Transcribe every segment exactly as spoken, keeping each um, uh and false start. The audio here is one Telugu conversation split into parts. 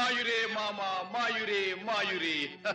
మాయురే మామ మాయురే మాయురే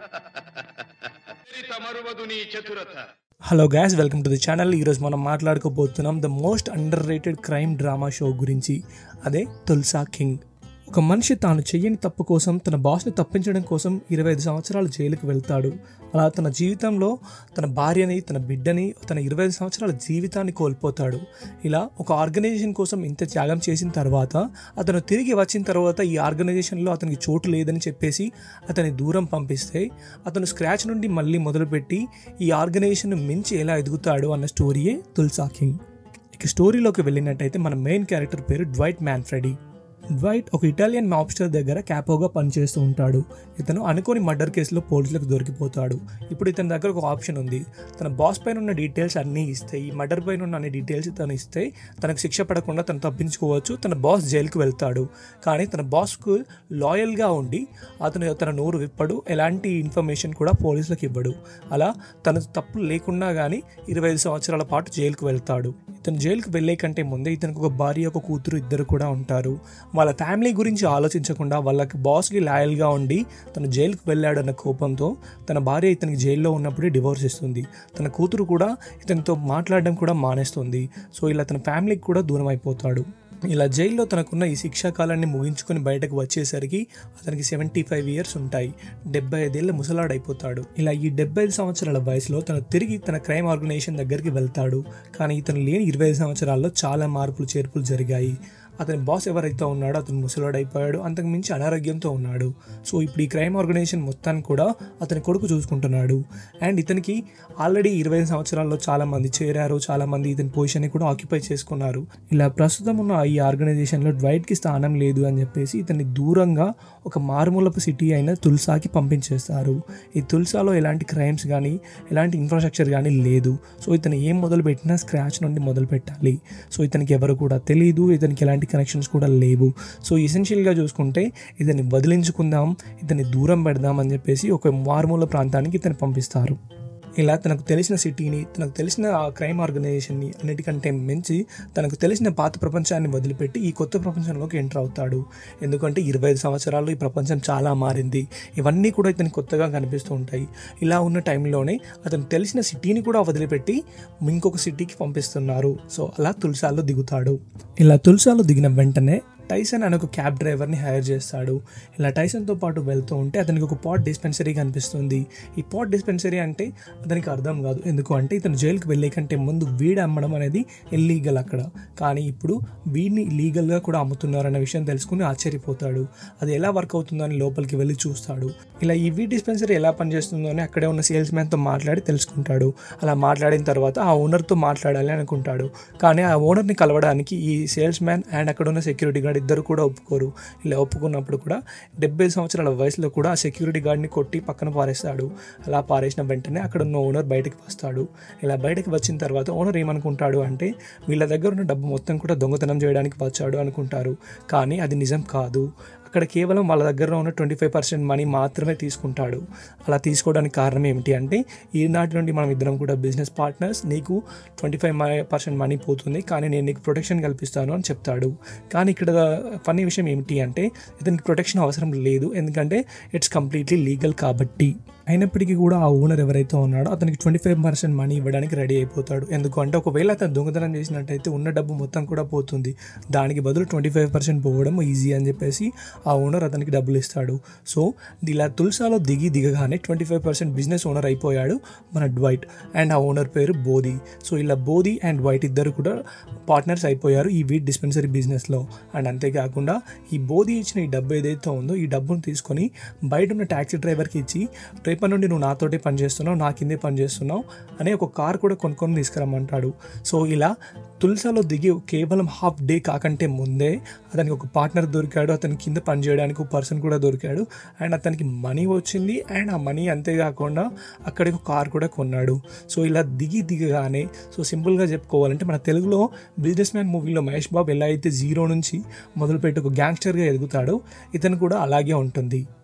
మరువదు నీ చతురత. Hello guys, welcome to the channel. ఈరోజు మనం మాట్లాడుకోబోతున్నాం the most underrated crime drama show గురించి. అదే తుల్సా కింగ్. ఒక మనిషి తాను చెయ్యని తప్పు కోసం తన బాస్ని తప్పించడం కోసం ఇరవై ఐదు సంవత్సరాలు జైలుకు వెళ్తాడు. అలా తన జీవితంలో తన భార్యని, తన బిడ్డని, తన ఇరవై ఐదు సంవత్సరాల జీవితాన్ని కోల్పోతాడు. ఇలా ఒక ఆర్గనైజేషన్ కోసం ఇంత త్యాగం చేసిన తర్వాత అతను తిరిగి వచ్చిన తర్వాత ఈ ఆర్గనైజేషన్లో అతనికి చోటు లేదని చెప్పేసి అతని దూరం పంపిస్తే అతను స్క్రాచ్ నుండి మళ్ళీ మొదలుపెట్టి ఈ ఆర్గనైజేషన్ మించి ఎలా ఎదుగుతాడు అన్న స్టోరీయే తుల్సా కింగ్. ఇక స్టోరీలోకి వెళ్ళినట్టయితే మన మెయిన్ క్యారెక్టర్ పేరు డ్వైట్ మ్యాన్ఫ్రెడీ. డ్వైట్ ఒక ఇటాలియన్ మాబ్స్టర్ దగ్గర క్యాపోగా పనిచేస్తూ ఉంటాడు. ఇతను అనుకోని మర్డర్ కేసులో పోలీసులకు దొరికిపోతాడు. ఇప్పుడు ఇతని దగ్గర ఒక ఆప్షన్ ఉంది. తన బాస్ పైన ఉన్న డీటెయిల్స్ అన్నీ ఇస్తే, ఈ మర్డర్ పైన ఉన్న అన్ని డీటెయిల్స్ తను ఇస్తే తనకు శిక్ష పడకుండా తను తప్పించుకోవచ్చు. తన బాస్ జైలుకు వెళ్తాడు. కానీ తన బాస్కు లాయల్గా ఉండి అతను తన నోరు విప్పడు, ఎలాంటి ఇన్ఫర్మేషన్ కూడా పోలీసులకు ఇవ్వడు. అలా తన తప్పు లేకుండా కానీ ఇరవై ఐదు సంవత్సరాల పాటు జైలుకు వెళ్తాడు. ఇతను జైలుకు వెళ్ళే కంటే ముందే ఇతనికి ఒక భార్య, ఒక కూతురు, ఇద్దరు కూడా ఉంటారు. వాళ్ళ ఫ్యామిలీ గురించి ఆలోచించకుండా వాళ్ళకి బాస్కి లాయల్గా ఉండి తను జైలుకు వెళ్ళాడన్న కోపంతో తన భార్య ఇతనికి జైల్లో ఉన్నప్పుడే డివోర్స్ ఇస్తుంది. తన కూతురు కూడా ఇతనితో మాట్లాడడం కూడా మానేస్తుంది. సో ఇలా తన ఫ్యామిలీకి కూడా దూరం అయిపోతాడు. ఇలా జైల్లో తనకున్న ఈ శిక్షాకాలాన్ని ముగించుకొని బయటకు వచ్చేసరికి అతనికి సెవెంటీ ఫైవ్ ఇయర్స్ ఉంటాయి. డెబ్బై ఐదేళ్ల ముసలాడైపోతాడు. ఇలా ఈ డెబ్బై ఐదు సంవత్సరాల వయసులో తను తిరిగి తన క్రైమ్ ఆర్గనైజేషన్ దగ్గరికి వెళ్తాడు. కానీ ఇతను లేని ఇరవై ఐదు సంవత్సరాల్లో చాలా మార్పులు చేర్పులు జరిగాయి. అతని బాస్ ఎవరైతే ఉన్నాడో అతను ముసలాడైపోయాడు. అంతకు మించి అనారోగ్యంతో ఉన్నాడు. సో ఇప్పుడు ఈ క్రైమ్ ఆర్గనైజేషన్ మొత్తాన్ని కూడా అతని కొడుకు చూసుకుంటున్నాడు. అండ్ ఇతనికి ఆల్రెడీ ఇరవై ఐదు సంవత్సరాల్లో చాలా మంది చేరారు. చాలా మంది ఇతని పొజిషన్ని కూడా ఆక్యుపై చేసుకున్నారు. ఇలా ప్రస్తుతం ఉన్న ఈ ఆర్గనైజేషన్లో డ్వైట్కి స్థానం లేదు అని చెప్పేసి ఇతన్ని దూరంగా ఒక మారుమూలపు సిటీ అయిన తుల్సాకి పంపించేస్తారు. ఈ తుల్సాలో ఎలాంటి క్రైమ్స్ కానీ ఎలాంటి ఇన్ఫ్రాస్ట్రక్చర్ కానీ లేదు. సో ఇతను ఏం మొదలు పెట్టినా స్క్రాచ్ నుండి మొదలు పెట్టాలి. సో ఇతనికి ఎవరు కూడా తెలియదు, ఇతనికి ఎలాంటి కనెక్షన్స్ కూడా లేవు. సో ఎసెన్షియల్గా చూసుకుంటే ఇతన్ని వదిలించుకుందాం, ఇతన్ని దూరం పెడదాం అని చెప్పేసి ఒక మారుమూల ప్రాంతానికి ఇతన్ని పంపిస్తారు. ఇలా తనకు తెలిసిన సిటీని, తనకు తెలిసిన ఆ క్రైమ్ ఆర్గనైజేషన్ని అన్నిటికంటే మించి తనకు తెలిసిన పాత ప్రపంచాన్ని వదిలిపెట్టి ఈ కొత్త ప్రపంచంలోకి ఎంటర్ అవుతాడు. ఎందుకంటే ఇరవై ఐదు సంవత్సరాల్లో ఈ ప్రపంచం చాలా మారింది. ఇవన్నీ కూడా ఇతనికి కొత్తగా కనిపిస్తూ ఉంటాయి. ఇలా ఉన్న టైంలోనే అతను తెలిసిన సిటీని కూడా వదిలిపెట్టి ఇంకొక సిటీకి పంపిస్తున్నారు. సో అలా తుల్సాలో దిగుతాడు. ఇలా తుల్సాలో దిగిన వెంటనే టైసన్ అనే ఒక క్యాబ్ డ్రైవర్ని హైర్ చేస్తాడు. ఇలా టైసన్తో పాటు వెళ్తూ ఉంటే అతనికి ఒక పాట్ డిస్పెన్సరీ కనిపిస్తుంది. ఈ పాట్ డిస్పెన్సరీ అంటే అతనికి అర్థం కాదు. ఎందుకు అంటే ఇతను జైలుకి వెళ్ళే కంటే ముందు వీడ్ అమ్మడం అనేది ఇల్లీగల్ అక్కడ. కానీ ఇప్పుడు వీడిని లీగల్గా కూడా అమ్ముతున్నారు అన్న విషయం తెలుసుకుని ఆశ్చర్యపోతాడు. అది ఎలా వర్క్ అవుతుందో అని లోపలికి వెళ్ళి చూస్తాడు. ఇలా ఈ వీడ్ డిస్పెన్సరీ ఎలా పనిచేస్తుందో అని అక్కడే ఉన్న సేల్స్ మ్యాన్తో మాట్లాడి తెలుసుకుంటాడు. అలా మాట్లాడిన తర్వాత ఆ ఓనర్తో మాట్లాడాలి అనుకుంటాడు. కానీ ఆ ఓనర్ని కలవడానికి ఈ సేల్స్ మ్యాన్ అండ్ అక్కడ ఉన్న సెక్యూరిటీ గార్డ్ ఇద్దరు కూడా ఒప్పుకోరు. ఇలా ఒప్పుకున్నప్పుడు కూడా డెబ్బై సంవత్సరాల వయసులో కూడా ఆ సెక్యూరిటీ గార్డ్ని కొట్టి పక్కన పారేస్తాడు. అలా పారేసిన వెంటనే అక్కడ ఉన్న ఓనర్ బయటకు వస్తాడు. ఇలా బయటకు వచ్చిన తర్వాత ఓనర్ ఏమనుకుంటాడు అంటే వీళ్ళ దగ్గర ఉన్న డబ్బు మొత్తం కూడా దొంగతనం చేయడానికి వచ్చాడు అనుకుంటారు. కానీ అది నిజం కాదు. అక్కడ కేవలం వాళ్ళ దగ్గర ఉన్న ట్వంటీ ఫైవ్ పర్సెంట్ మనీ మాత్రమే తీసుకుంటాడు. అలా తీసుకోవడానికి కారణం ఏమిటి అంటే ఈనాటి నుండి మనం ఇద్దరం కూడా బిజినెస్ పార్ట్నర్స్, నీకు ట్వంటీ ఫైవ్ పర్సెంట్ మనీ పోతుంది కానీ నేను నీకు ప్రొటెక్షన్ కల్పిస్తాను అని చెప్తాడు. కానీ ఇక్కడ ఫన్నీ విషయం ఏమిటి అంటే ఇతనికి ప్రొటెక్షన్ అవసరం లేదు, ఎందుకంటే ఇట్స్ కంప్లీట్లీ లీగల్ కాబట్టి. అయినప్పటికీ కూడా ఆ ఓనర్ ఎవరైతే ఉన్నాడో అతనికి ట్వంటీ ఫైవ్ పర్సెంట్ మనీ ఇవ్వడానికి రెడీ అయిపోతాడు. ఎందుకంటే ఒకవేళ అతను దొంగతనం చేసినట్టయితే ఉన్న డబ్బు మొత్తం కూడా పోతుంది. దానికి బదులు ట్వంటీ ఫైవ్ పర్సెంట్ పోవడం ఈజీ అని చెప్పేసి ఆ ఓనర్ అతనికి డబ్బులు ఇస్తాడు. సో ఇలా తుల్సాలో దిగి దిగగానే twenty five percent business owner అయిపోయాడు మన డ్వైట్. అండ్ ఆ ఓనర్ పేరు బోధి. సో ఇలా బోధి అండ్ వైట్ ఇద్దరు కూడా పార్ట్నర్స్ అయిపోయారు ఈ వీట్ డిస్పెన్సరీ బిజినెస్లో. అండ్ అంతేకాకుండా ఈ బోధి ఇచ్చిన ఈ డబ్బు ఏదైతే ఉందో ఈ డబ్బును తీసుకొని బయట ఉన్న ట్యాక్సీ డ్రైవర్కి ఇచ్చి రేపటి నుండి నువ్వు నాతోటే పని చేస్తున్నావు, నా కిందే పని చేస్తున్నావు అనే ఒక కార్ కూడా కొనుక్కొని తీసుకురమ్మంటాడు. సో ఇలా తుల్సాలో దిగి కేవలం హాఫ్ డే కాకంటే ముందే అతనికి ఒక పార్ట్నర్ దొరికాడు. అతని కింద పని చేయడానికి ఒక పర్సన్ కూడా దొరికాడు. అండ్ అతనికి మనీ వచ్చింది. అండ్ ఆ మనీ అంతేకాకుండా అక్కడికి ఒక కార్ కూడా కొన్నాడు. సో ఇలా దిగి దిగగానే సో సింపుల్గా చెప్పుకోవాలంటే మన తెలుగులో బిజినెస్ మ్యాన్ మూవీలో మహేష్ బాబు ఎలా అయితే జీరో నుంచి మొదలుపెట్టి ఒక గ్యాంగ్స్టర్గా ఎదుగుతాడో ఇతను కూడా అలాగే ఉంటుంది.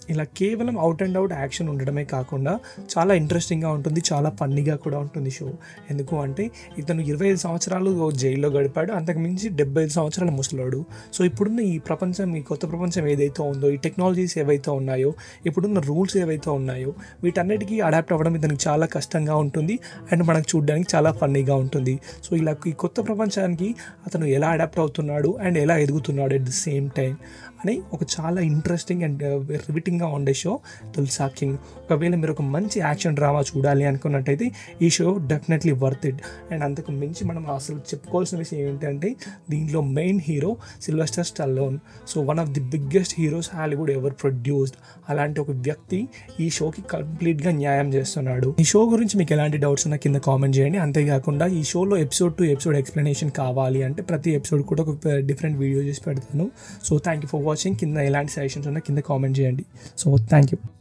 ఇలా కేవలం అవుట్ అండ్ అవుట్ యాక్షన్ ఉండడమే కాకుండా చాలా ఇంట్రెస్టింగ్గా ఉంటుంది, చాలా ఫన్నీగా కూడా ఉంటుంది షో. ఎందుకు అంటే ఇతను ఇరవై ఐదు సంవత్సరాలు జైల్లో గడిపాడు, అంతకుమించి డెబ్బై ఐదు సంవత్సరాల ముసలాడు. సో ఇప్పుడున్న ఈ ప్రపంచం, ఈ కొత్త ప్రపంచం ఏదైతే ఉందో, ఈ టెక్నాలజీస్ ఏవైతే ఉన్నాయో, ఇప్పుడున్న రూల్స్ ఏవైతే ఉన్నాయో, వీటన్నిటికీ అడాప్ట్ అవ్వడం ఇతనికి చాలా కష్టంగా ఉంటుంది అండ్ మనకు చూడడానికి చాలా ఫన్నీగా ఉంటుంది. సో ఇలా ఈ కొత్త ప్రపంచానికి అతను ఎలా అడాప్ట్ అవుతున్నాడు అండ్ ఎలా ఎదుగుతున్నాడు ఎట్ ది సేమ్ టైం అని ఒక చాలా ఇంట్రెస్టింగ్ అండ్ రివిటింగ్గా ఉండే షో తుల్సా కింగ్. ఒకవేళ మీరు ఒక మంచి యాక్షన్ డ్రామా చూడాలి అనుకున్నట్టయితే ఈ show definitely worth it. And అంతకు మించి మనం అసలు చెప్పుకోవాల్సిన విషయం ఏంటంటే దీంట్లో main hero Sylvester Stallone. So one of the biggest heroes Hollywood ever produced. అలాంటి ఒక వ్యక్తి ఈ షోకి కంప్లీట్గా న్యాయం చేస్తున్నాడు. ఈ షో గురించి మీకు ఎలాంటి డౌట్స్ ఉన్నా కింద కామెంట్ చేయండి. అంతేకాకుండా ఈ షోలో ఎపిసోడ్ టు ఎపిసోడ్ ఎక్స్ప్లెనేషన్ కావాలి అంటే ప్రతి ఎపిసోడ్ కూడా ఒక డిఫరెంట్ వీడియో చేసి పెడతాను. So thank you for watching. కింద ఎలాంటి సజెషన్స్ ఉన్నా కింద కామెంట్ చేయండి. So thank you.